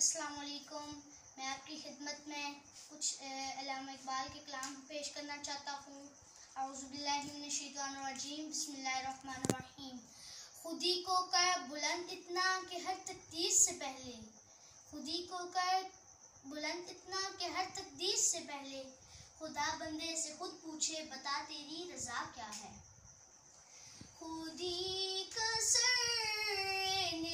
السلام علیکم. میں آپ کی خدمت میں کچھ علامہ اقبال کے کلام پیش کرنا چاہتا ہوں. اعوذ باللہ من الشیطان الرجیم. بسم اللہ الرحمن الرحیم. خودی کو کر بلند اتنا کہ ہر تقدیر سے پہلے، خودی کو کر بلند اتنا کہ ہر تقدیر سے پہلے خدا بندے سے خود پوچھے بتا تیری رضا کیا ہے. خودی کا سر